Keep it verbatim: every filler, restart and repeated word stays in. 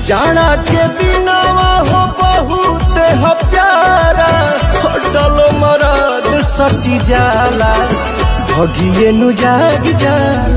जाना के दिनवा हो बहुत ह प्यारा होटल मरद सटी जाला भगिए नु जाग जाला।